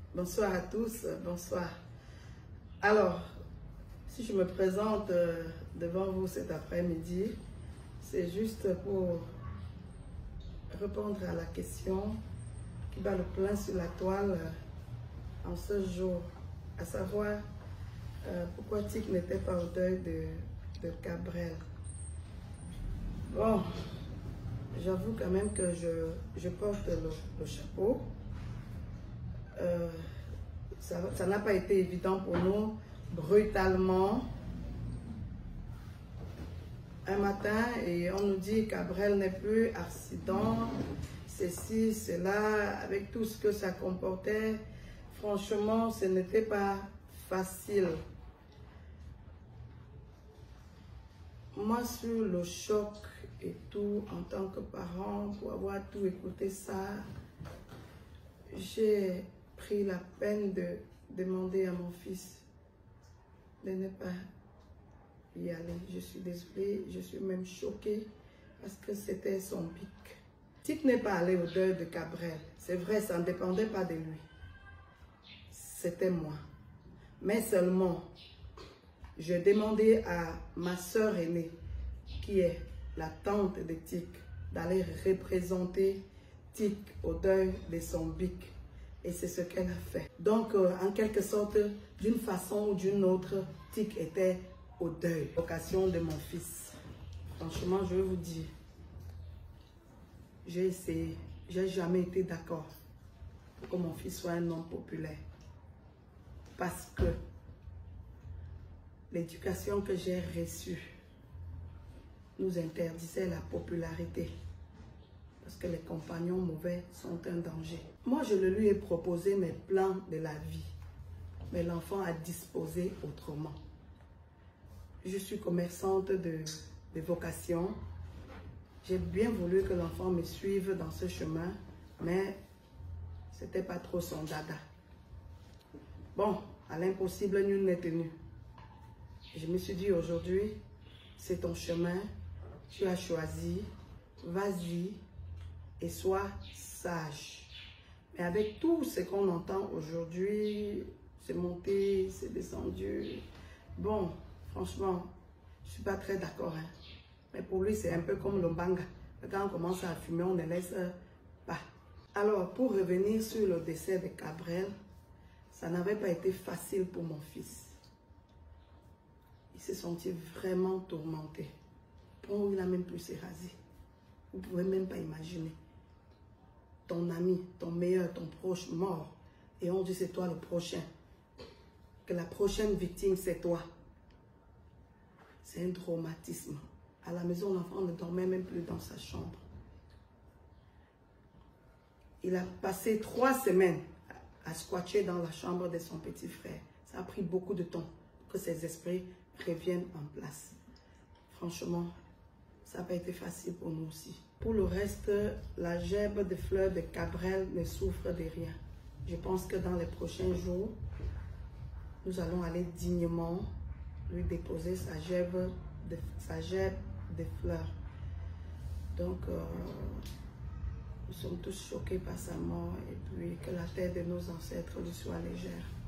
Bonsoir à tous, bonsoir. Alors, si je me présente devant vous cet après-midi, c'est juste pour répondre à la question qui bat le plein sur la toile en ce jour, à savoir pourquoi Tic n'était pas au deuil de Cabrel. Bon, j'avoue quand même que je porte le chapeau. Ça n'a pas été évident pour nous, brutalement. Un matin, et on nous dit Cabrel n'est plus, accident, ceci, cela, avec tout ce que ça comportait. Franchement, ce n'était pas facile. Moi, sur le choc et tout, en tant que parent, pour avoir tout écouté ça, j'ai pris la peine de demander à mon fils de ne pas y aller. Je suis désolée, je suis même choquée parce que c'était son pic. Tic n'est pas allé au deuil de Cabrel. C'est vrai, ça ne dépendait pas de lui. C'était moi. Mais seulement, je demandais à ma soeur aînée, qui est la tante de Tic, d'aller représenter Tic au deuil de son bic. Et c'est ce qu'elle a fait. Donc, en quelque sorte, d'une façon ou d'une autre, Tic était au deuil. Vocation de mon fils. Franchement, je vais vous dire, j'ai essayé, j'ai jamais été d'accord pour que mon fils soit un homme populaire. Parce que l'éducation que j'ai reçue nous interdisait la popularité. Parce que les compagnons mauvais sont un danger. Moi, je le lui ai proposé mes plans de la vie. Mais l'enfant a disposé autrement. Je suis commerçante de vocation. J'ai bien voulu que l'enfant me suive dans ce chemin, mais ce n'était pas trop son dada. Bon, à l'impossible, nul n'est tenu. Je me suis dit aujourd'hui, c'est ton chemin, tu as choisi, vas-y et sois sage. Mais avec tout ce qu'on entend aujourd'hui, c'est monté, c'est descendu. Bon, franchement, je ne suis pas très d'accord. Hein. Mais pour lui, c'est un peu comme le banga. Quand on commence à fumer, on ne laisse pas. Alors, pour revenir sur le décès de Cabrel, ça n'avait pas été facile pour mon fils. Il s'est senti vraiment tourmenté. Bon, il n'a même plus se raser. Vous ne pouvez même pas imaginer. Ton ami, ton meilleur, ton proche mort. Et on dit c'est toi le prochain. Que la prochaine victime c'est toi. C'est un traumatisme. À la maison, l'enfant ne dormait même plus dans sa chambre. Il a passé 3 semaines à squatter dans la chambre de son petit frère. Ça a pris beaucoup de temps pour que ses esprits reviennent en place. Franchement, ça n'a pas été facile pour nous aussi. Pour le reste, la gerbe de fleurs de Cabrel ne souffre de rien. Je pense que dans les prochains jours, nous allons aller dignement lui déposer sa gerbe de fleurs. Donc, nous sommes tous choqués par sa mort et puis que la terre de nos ancêtres lui soit légère.